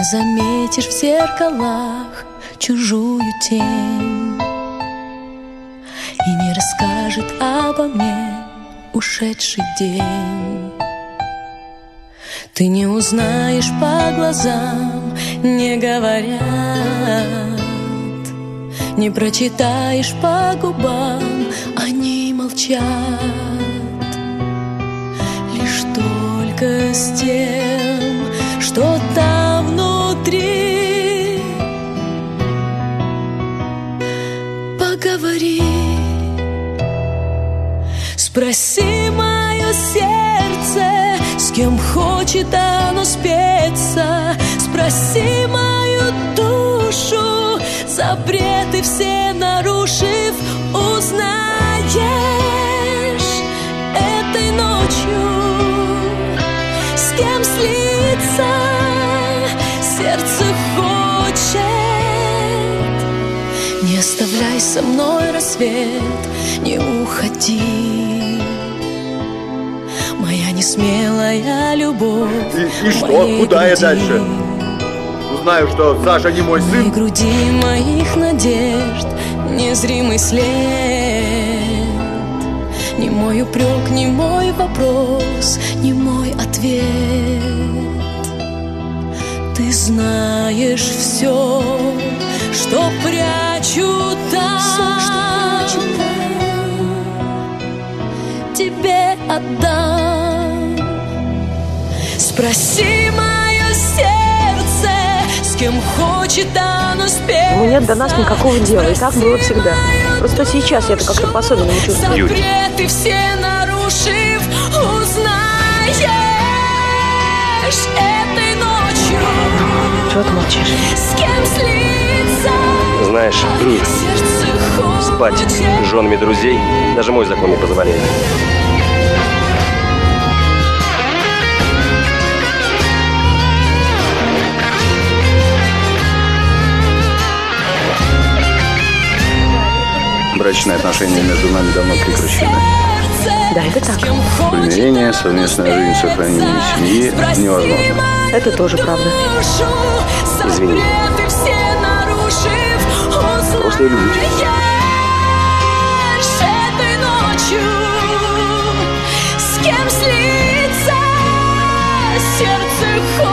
заметишь в зеркалах чужую тень и не расскажет обо мне ушедший день. Ты не узнаешь по глазам, не говорят, не прочитаешь по губам, они молчат. Лишь только с тем, что там внутри, поговори. Спроси мое сердце, с кем хочет оно спеться. Спроси мою душу, запреты все нарушив, узнаешь этой ночью, с кем слиться сердце хочет. Не оставляй со мной рассвет, не уходи, моя несмелая любовь. И что? Куда я дальше? Узнаю, что Саша не мой сын. В груди моих надежд незримый след. Не мой упрек, не мой вопрос, не мой ответ. Ты знаешь все, что прячу там, тебе отдам. Спроси мое сердце, с кем хочет оно спеться. Ему нет до нас никакого дела, и так было всегда. Просто сейчас я-то как-то по-особенному чувствую. Запреты все нарушив, узнаешь этой ночью. Чего ты молчишь? С кем слиться? Знаешь, спать с женами друзей даже мой закон не позволяет. Брачные отношения между нами давно прекращены. Да, это так. Примирение, совместная жизнь, сохранение семьи невозможно. Это тоже правда. Извини. Просто я люблю тебя. Этой ночью, с кем слиться сердце хочет.